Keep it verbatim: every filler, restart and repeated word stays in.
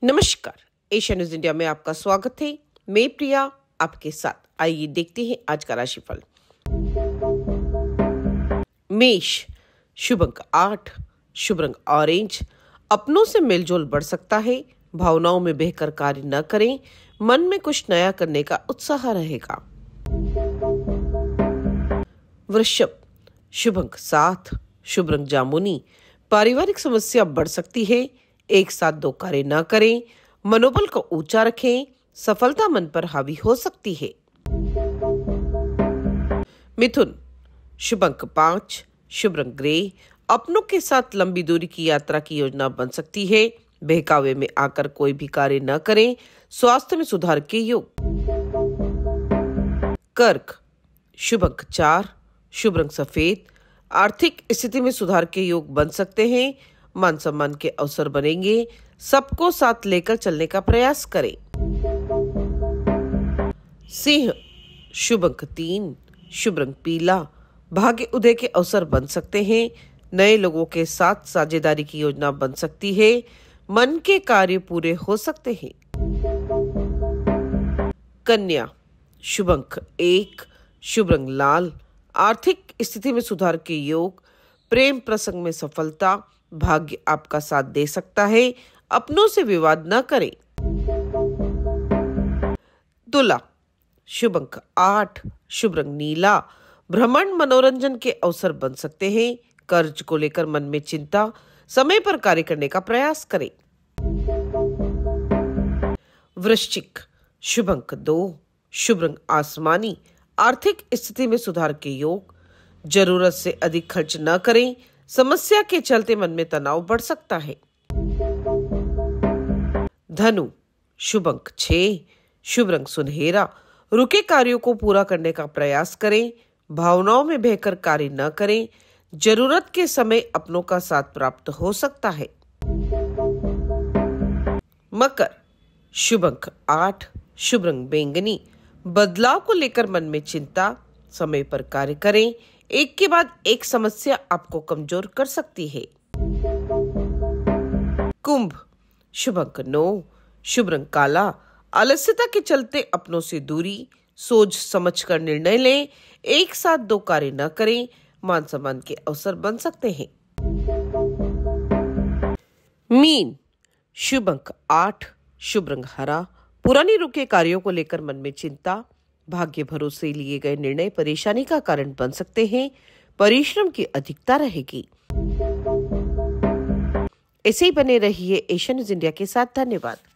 नमस्कार, Asia news India में आपका स्वागत है। मैं प्रिया आपके साथ। आइए देखते हैं आज का राशिफल। मेष, शुभ अंक आठ, शुभ रंग ऑरेंज। अपनों से मेलजोल बढ़ सकता है। भावनाओं में बहकर कार्य न करें। मन में कुछ नया करने का उत्साह रहेगा। वृषभ, शुभ अंक सात, शुभ रंग जामुनी। पारिवारिक समस्या बढ़ सकती है। एक साथ दो कार्य न करें। मनोबल को ऊंचा रखें। सफलता मन पर हावी हो सकती है। मिथुन, शुभ अंक पांच, शुभ रंग ग्रे। अपनों के साथ लंबी दूरी की यात्रा की योजना बन सकती है। बहकावे में आकर कोई भी कार्य न करें। स्वास्थ्य में सुधार के योग। कर्क, शुभ अंक चार, शुभ रंग सफेद। आर्थिक स्थिति में सुधार के योग बन सकते हैं। मान सम्मान के अवसर बनेंगे। सबको साथ लेकर चलने का प्रयास करें। सिंह, शुभ अंक तीन, शुभ रंग पीला। भाग्य उदय के अवसर बन सकते हैं। नए लोगों के साथ साझेदारी की योजना बन सकती है। मन के कार्य पूरे हो सकते हैं। कन्या, शुभ अंक एक, शुभ रंग लाल। आर्थिक स्थिति में सुधार के योग। प्रेम प्रसंग में सफलता। भाग्य आपका साथ दे सकता है। अपनों से विवाद न करें। तुला, शुभ अंक आठ, शुभ रंग नीला। भ्रमण मनोरंजन के अवसर बन सकते हैं। कर्ज को लेकर मन में चिंता। समय पर कार्य करने का प्रयास करें। वृश्चिक, शुभ अंक दो, शुभ रंग आसमानी। आर्थिक स्थिति में सुधार के योग। जरूरत से अधिक खर्च न करें। समस्या के चलते मन में तनाव बढ़ सकता है। धनु, शुभ अंक छह, शुभ रंग सुनहरा। रुके कार्यों को पूरा करने का प्रयास करें। भावनाओं में बहकर कार्य न करें। जरूरत के समय अपनों का साथ प्राप्त हो सकता है। मकर, शुभ अंक आठ, शुभ रंग बैंगनी। बदलाव को लेकर मन में चिंता। समय पर कार्य करें। एक के बाद एक समस्या आपको कमजोर कर सकती है। कुंभ, शुभ अंक नौ, शुभ रंग काला। आलस्यता के चलते अपनों से दूरी। सोच समझकर निर्णय लें। एक साथ दो कार्य न करें। मान सम्मान के अवसर बन सकते हैं। मीन, शुभ अंक आठ, शुभ रंग हरा। पुरानी रुके कार्यों को लेकर मन में चिंता। भाग्य भरोसे लिए गए निर्णय परेशानी का कारण बन सकते हैं। परिश्रम की अधिकता रहेगी। ऐसे ही बने रहिए एशिया न्यूज इंडिया के साथ। धन्यवाद।